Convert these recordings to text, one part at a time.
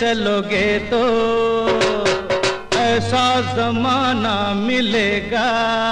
चलोगे तो ऐसा जमाना मिलेगा,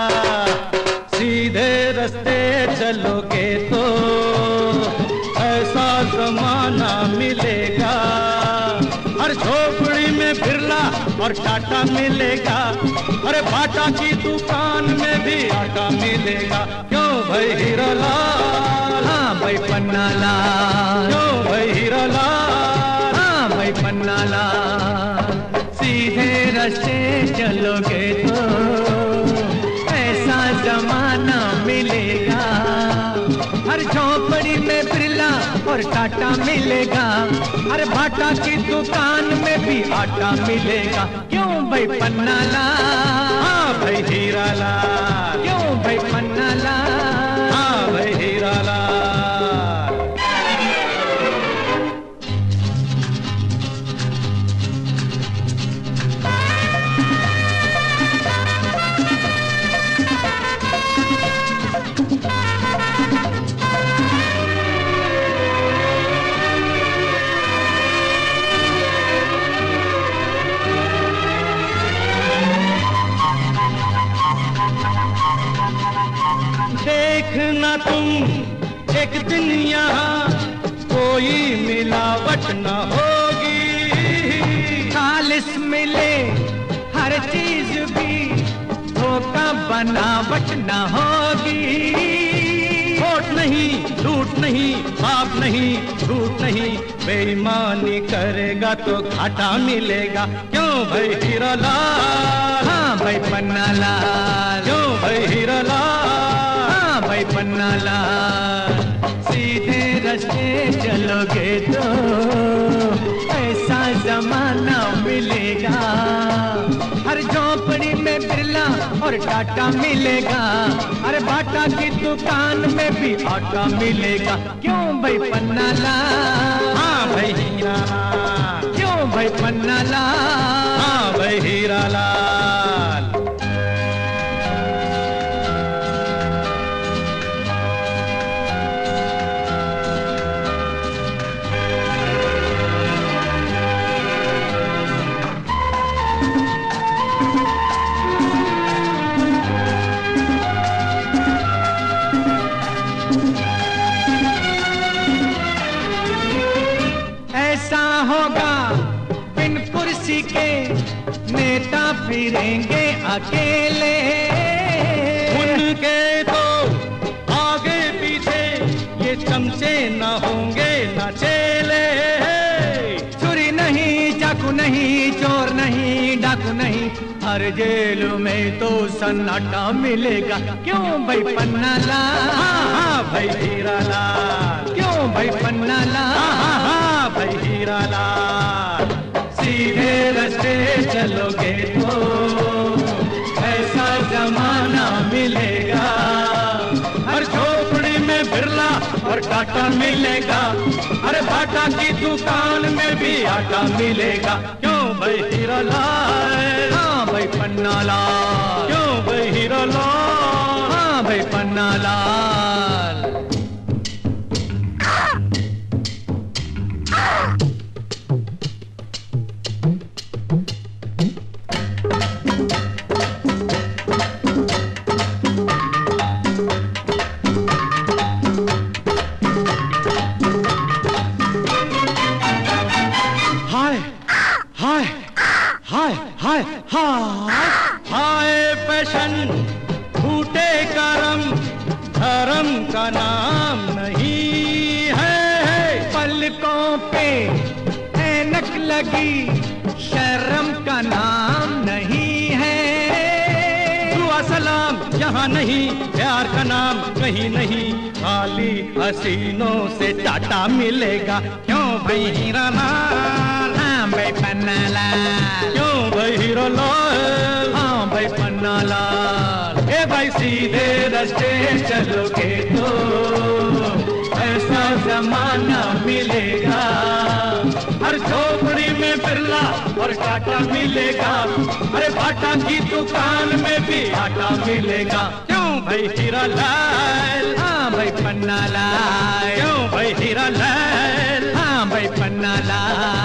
सीधे रास्ते चलोगे तो ऐसा जमाना मिलेगा। हर झोपड़ी में बिरला और टाटा मिलेगा, अरे बाटा की दुकान में भी आटा मिलेगा। क्यों भाई हीरालाल? हाँ भाई पन्नालाल। क्यों भाई हीरालाल? हाँ भाई पन्नालाल। सीधे रास्ते चलोगे तो ऐसा जमाना मिलेगा, हर झोपड़ी में बिरला और टाटा मिलेगा, हर बाटा की दुकान में भी आटा मिलेगा। क्यों भाई पन्नालाल? हाँ भाई हीरालाल। क्यों भाई पन्नालाल? हाँ भाई हीरालाल। देखना तुम एक दिन यहाँ कोई मिलावट न होगी, खालिस मिले हर चीज भी, धोखा बनावट न होगी। खोट नहीं, लूट नहीं, पाप नहीं, झूठ नहीं, बेईमानी करेगा तो घाटा मिलेगा। क्यों भाई हीरालाल? हाँ भाई पन्नालाल। क्यों भाई हीरालाल? हाँ भाई पन्नालाल। सीधे रास्ते चलोगे तो ऐसा जमाना मिलेगा, हर झोपड़ी में बिरला और टाटा मिलेगा, हर बाटा की दुकान में भी आटा मिलेगा। क्यों भाई पन्नालाल? हाँ भाई हीरालाल। क्यों भाई पन्नालाल? हाँ भाई हीरालाल। ऐसा होगा बिन कुर्सी के नेता फिरेंगे अकेले, उनके तो आगे पीछे ये चमचे न होंगे न चेले। चोरी नहीं, चाकू नहीं, चोर नहीं, डाकू नहीं, हर जेल में तो सन्नाटा मिलेगा। क्यों भाई पन्नालाल? हाँ हाँ भाई हीरालाल। क्यों भाई पन्नालाल? हाँ हाँ भाई हीरालाल। सीधे रास्ते चलोगे तो ऐसा जमाना मिलेगा, हर झोपड़ी में बिरला और टाटा मिलेगा, अरे बाटा की दुकान में भी आटा मिलेगा। क्यों भाई हीरालाल? हाँ भाई पन्नालाल। क्यों भाई हीरालाल? हाँ भाई पन्नालाल। हाय हाय हाय हाय हाय हाय पैशन फूटे करम, धर्म का नाम नहीं है। पलकों पे ऐनक लगी, शर्म का नाम नहीं है। दुआ सलाम यहाँ नहीं, प्यार का नाम कहीं नहीं, खाली हसीनों से टाटा मिलेगा। क्यों भाई हीरालाल? हाँ भाई पन्नालाल। क्यों भाई हीरालाल? हाँ भाई पन्नालाल। ए भाई सीधे रास्ते चलोगे तो ऐसा जमाना मिलेगा, हर झोपड़ी में बिरला और टाटा मिलेगा, अरे बाटा की दुकान में भी आटा मिलेगा। क्यों भाई हीरालाल? हाँ भाई पन्नालाल। क्यों भाई हीरालाल? हाँ भाई पन्नालाल।